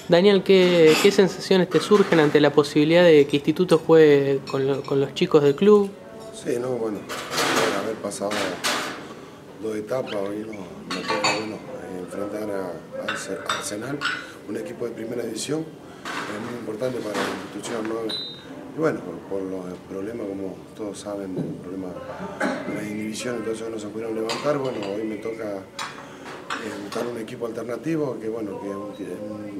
Daniel, ¿qué sensaciones te surgen ante la posibilidad de que Instituto juegue con los chicos del club? Sí, no, bueno, por haber pasado dos etapas, hoy nos toca enfrentar a Arsenal, un equipo de primera división, es muy importante para la institución, ¿no? Y bueno, por los problemas, como todos saben, el problema de las inhibiciones, entonces no se pudieron levantar, bueno, hoy me toca buscar un equipo alternativo, que bueno, que es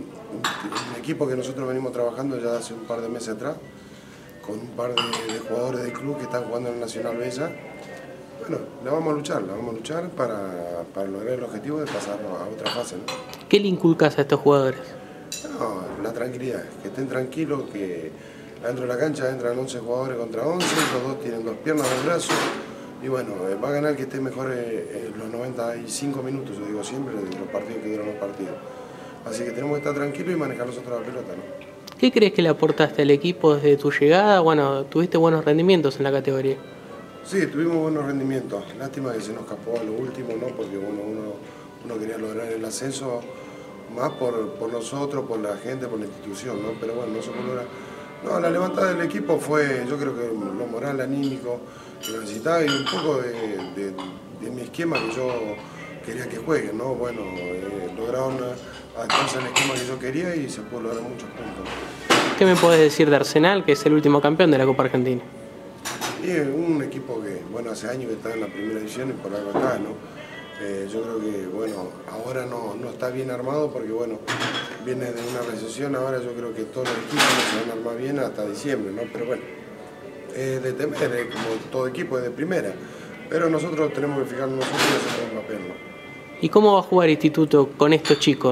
un equipo que nosotros venimos trabajando ya hace un par de meses atrás, con un par de jugadores del club que están jugando en el Nacional Bella. Bueno, la vamos a luchar para lograr el objetivo de pasar a otra fase, ¿no? ¿Qué le inculcas a estos jugadores? No, la tranquilidad, que estén tranquilos, que dentro de la cancha entran 11 jugadores contra 11, los dos tienen dos piernas, dos brazos, y bueno, va a ganar el que esté mejor los 95 minutos, yo digo siempre, de los partidos que duran los partidos. Así que tenemos que estar tranquilos y manejar nosotros la pelota, ¿no? ¿Qué crees que le aportaste al equipo desde tu llegada? Bueno, tuviste buenos rendimientos en la categoría. Sí, tuvimos buenos rendimientos. Lástima que se nos escapó a lo último, ¿no? Porque bueno, uno quería lograr el ascenso más por nosotros, por la gente, por la institución, ¿no? Pero bueno, no se pudo lograr. No, la levantada del equipo fue, yo creo que lo moral, anímico que necesitaba y un poco de mi esquema que yo quería que jueguen, ¿no? Bueno, lograron adaptarse al esquema que yo quería y se pudo lograr muchos puntos. ¿Qué me podés decir de Arsenal, que es el último campeón de la Copa Argentina? Y es un equipo que, bueno, hace años que está en la primera división y por algo está, ¿no? Yo creo que, bueno, ahora no está bien armado porque, bueno, viene de una recesión, ahora yo creo que todos los equipos no se van a armar bien hasta diciembre, ¿no? Pero bueno, de temer, como todo equipo es de primera, pero nosotros tenemos que fijarnos nosotros y hacer el papel, ¿no? ¿Y cómo va a jugar Instituto con estos chicos?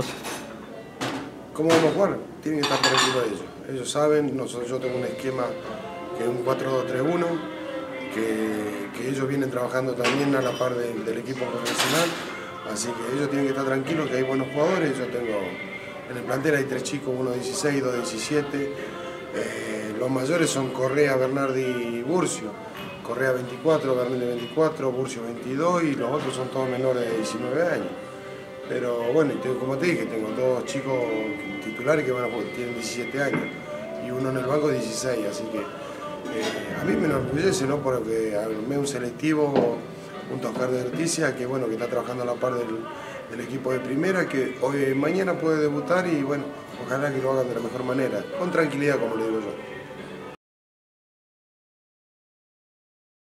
¿Cómo vamos a jugar? Tienen que estar por encima de ellos. Ellos saben, yo tengo un esquema que es un 4-2-3-1, que ellos vienen trabajando también a la par del equipo profesional, así que ellos tienen que estar tranquilos, que hay buenos jugadores. Yo tengo, en el plantel hay 3 chicos, uno 16, 2 17, los mayores son Correa, Bernardi y Burcio. Correa 24, Bernardi 24, Burcio 22 y los otros son todos menores de 19 años. Pero bueno, como te dije, tengo 2 chicos titulares que tienen 17 años y uno en el banco 16, así que a mí me enorgullece, ¿no? Porque armé un selectivo junto a Oscar de Articia, que bueno, que está trabajando a la par del equipo de primera, que hoy mañana puede debutar y bueno, ojalá que lo hagan de la mejor manera, con tranquilidad, como le digo yo.